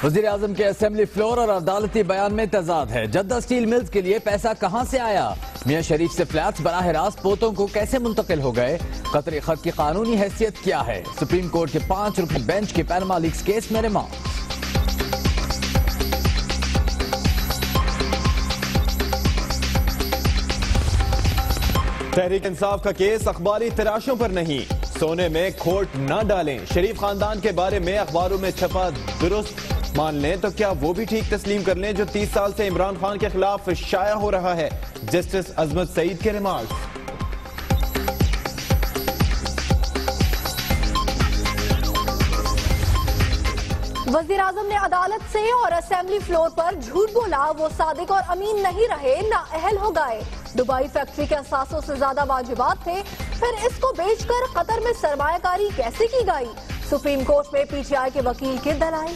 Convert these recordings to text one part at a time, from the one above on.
वज़ीर आज़म के assembly floor और अदालती बयान में तजाद है। जद्दा स्टील मिल्स के लिए पैसा कहां से आया? मियां शरीफ से फ्लैट्स बराह रास्त पोतों को कैसे मुंतकिल हो गए? कतरी खत की कानूनी हैसियत क्या है? सुप्रीम कोर्ट के 5 रुकनी बेंच के पैनमा लीक्स केस में रिमांड। तहरीक इंसाफ का केस अखबारी तराशों पर नहीं, सोने में खोट न डालें। शरीफ खानदान के बारे में अखबारों में छपा दुरुस्त मान लें तो क्या वो भी ठीक तस्लीम कर लें जो 30 साल से इमरान खान के खिलाफ शाया हो रहा है? जस्टिस अजमत सईद के रिमार्क्स। वज़ीर आज़म ने अदालत से और असेंबली फ्लोर पर झूठ बोला। वो सादिक और अमीन नहीं रहे, नाअहल हो गए। दुबई फैक्ट्री के असासों से ज्यादा वाजिबात थे, फिर इसको बेचकर कतर में सरमायाकारी कैसे की गई? सुप्रीम कोर्ट में पीटीआई के वकील के दलाइल।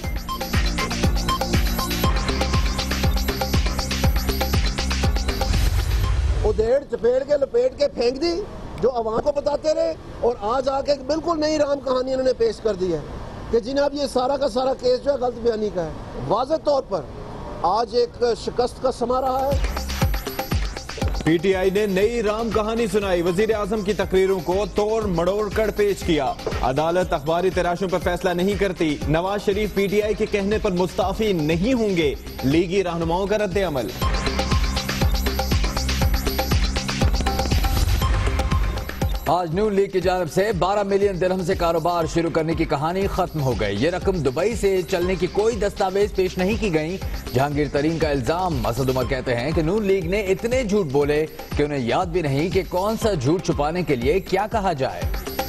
उधेड़ चपेड़ के लपेट के फेंक दी जो अवाम को बताते रहे, और आज आके बिल्कुल नई राम कहानी इन्होंने पेश कर दी है कि जनाब ये सारा का सारा केस जो है गलत बयानी का है। वाज़ेह तौर पर आज एक शिकस्त का समा रहा है। पीटीआई ने नई राम कहानी सुनाई। वजीर आजम की तकरीरों को तोड़ मड़ोड़ कर पेश किया। अदालत अखबारी तराशों पर फैसला नहीं करती। नवाज शरीफ पीटीआई के कहने पर मुस्ताफी नहीं होंगे। लीगी रहनुमाओं का रद्द अमल। आज नून लीग की जानिब से 12 मिलियन दिरहम से कारोबार शुरू करने की कहानी खत्म हो गई। ये रकम दुबई से चलने की कोई दस्तावेज पेश नहीं की गई। जहांगीर तरीन का इल्जाम। असद उमर कहते हैं कि नून लीग ने इतने झूठ बोले कि उन्हें याद भी नहीं कि कौन सा झूठ छुपाने के लिए क्या कहा जाए।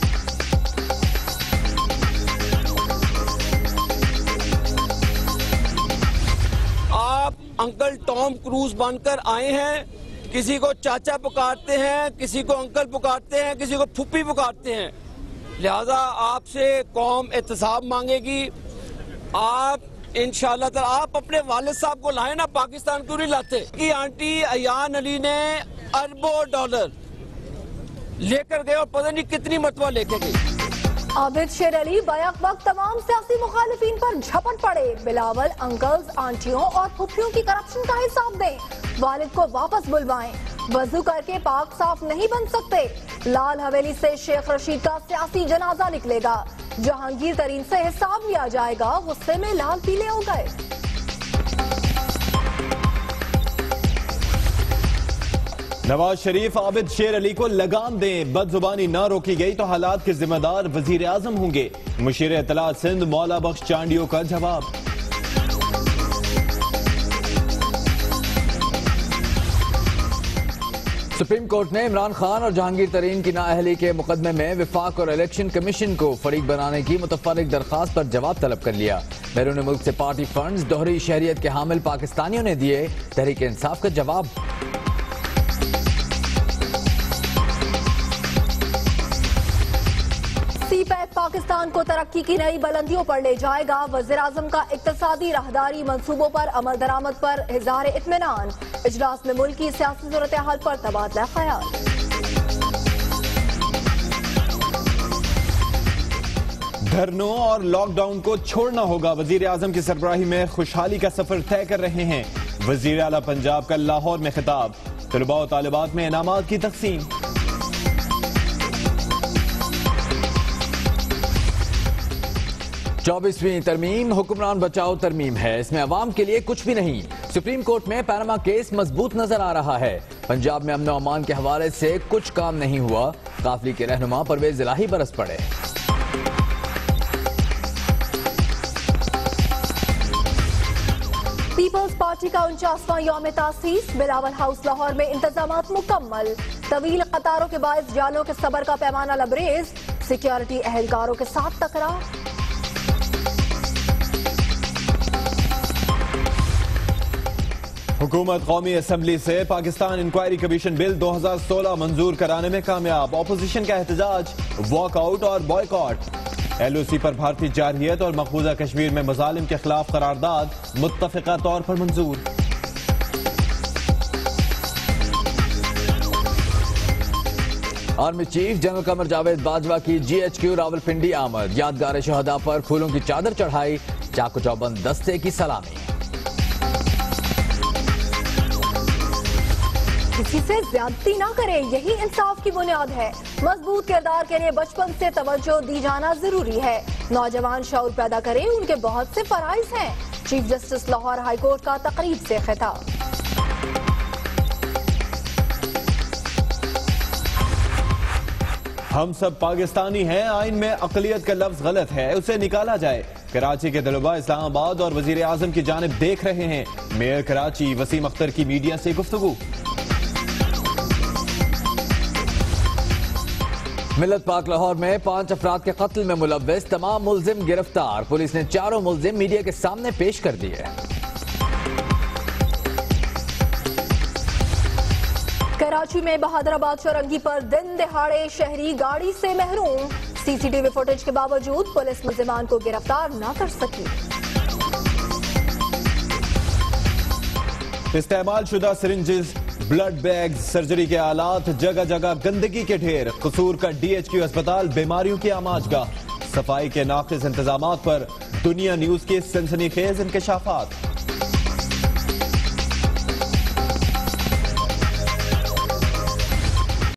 आप अंकल टॉम क्रूज बनकर आए हैं, किसी को चाचा पुकारते हैं, किसी को अंकल पुकारते हैं, किसी को फुप्पी पुकारते हैं। लिहाजा आपसे कौम एहतसाब मांगेगी। आप इंशाअल्लाह ताला आप अपने वालिद साहब को लाए ना, पाकिस्तान क्यों नहीं लाते? कि आंटी अयान अली ने अरबों डॉलर लेकर गए और पता नहीं कितनी मरतबा लेकर गई। आबिद शेर अली बैक वक्त तमाम सियासी मुखालिफिन पर झपट पड़े। बिलावल अंकल्स, आंटियों और फुफियों की करप्शन का हिसाब दें, वालिद को वापस बुलवाएं। वजू करके पाक साफ नहीं बन सकते। लाल हवेली से शेख रशीद का सियासी जनाजा निकलेगा। जहांगीर तरीन से हिसाब लिया जाएगा। गुस्से में लाल पीले हो गए। नवाज शरीफ आबिद शेर अली को लगाम दें। बदजुबानी न रोकी गई तो हालात के जिम्मेदार वजीर आजम होंगे। मुशीर इत्तलात सिंध मौला बख्श चांडियों का जवाब। सुप्रीम कोर्ट ने इमरान खान और जहांगीर तरीन की नाअहली के मुकदमे में विफाक और इलेक्शन कमीशन को फरीक बनाने की मुतफर्रिक दरखास्त पर जवाब तलब कर लिया। बैरून मुल्क से पार्टी फंड्स दोहरी शहरियत के हामिल पाकिस्तानियों ने दिए तहरीक इंसाफ का जवाब। सीपैक पाकिस्तान को तरक्की की नई बुलंदियों पर ले जाएगा। वज़ीर आज़म का इक्तसादी राहदारी मंसूबों पर अमल दरामद पर इज़हार इत्मीनान। इजलास में मुल्क की सियासी सूरत हाल पर तबादला ख्याल। धरनों और लॉकडाउन को छोड़ना होगा। वजीर आजम की सरबराही में खुशहाली का सफर तय कर रहे हैं। वजीर आला पंजाब का लाहौर में खिताब। तलबा और तालिबात में इनामात की तकसीम। 24वीं तरमीम हुक्मरान बचाओ तरमीम है। इसमें अवाम के लिए कुछ भी नहीं। सुप्रीम कोर्ट में पैनामा केस मजबूत नजर आ रहा है। पंजाब में अमन और अमान के हवाले से कुछ काम नहीं हुआ। काफिले के रहनुमा परवेज इलाही बरस पड़े। पीपल्स पार्टी का 49वां यौम तासीस। बिलावल हाउस लाहौर में इंतजामात मुकम्मल। तवील कतारों के बायस जालों के सबर का पैमाना लबरेज। सिक्योरिटी एहलकारों के साथ टकराव। हुकूमत कौमी असम्बली से पाकिस्तान इंक्वायरी कमीशन बिल 2016 मंजूर कराने में कामयाब। ऑपोजिशन का एहतजाज, वॉकआउट और बॉयकॉट। LOC पर भारतीय जारहियत और मकबूजा कश्मीर में मजालिम के खिलाफ करारदाद मुत्तफिका तौर पर मंजूर। Army chief general Qamar Javed Bajwa की GHQ रावलपिंडी आमद। यादगार शहदा पर फूलों की चादर चढ़ाई। चाकू चौबंद दस्ते की सलामी। किसी से ज्यादती ना करें, यही इंसाफ की बुनियाद है। मजबूत किरदार के लिए बचपन से तवज्जो दी जाना जरूरी है। नौजवान शऊर पैदा करें, उनके बहुत से फराइज हैं। Chief justice Lahore high court का तकरीब से खिताब। हम सब पाकिस्तानी हैं, आइन में अकलियत का लफ्ज गलत है, उसे निकाला जाए। कराची के तलबा इस्लामाबाद और वजीर आजम की जानिब देख रहे हैं। मेयर कराची वसीम अख्तर की मीडिया से गुफ्तगू। मिलत पाक लाहौर में 5 अफराद के कत्ल में मुलव्विस तमाम मुल्जिम गिरफ्तार। पुलिस ने 4 मुल्जिम मीडिया के सामने पेश कर दिए। कराची में बहादुराबाद चौरंगी पर दिन दहाड़े शहरी गाड़ी से महरूम। सीसीटीवी फुटेज के बावजूद पुलिस मुल्जिमान को गिरफ्तार न कर सकी। इस्तेमाल शुदा सिरिंजेस, ब्लड बैग्स, सर्जरी के आलात, जगह जगह गंदगी के ढेर। कसूर का DHQ अस्पताल बीमारियों की आमाजगाह। सफाई के नाकिस इंतजामात पर दुनिया न्यूज के सनसनीखेज इंकशाफात।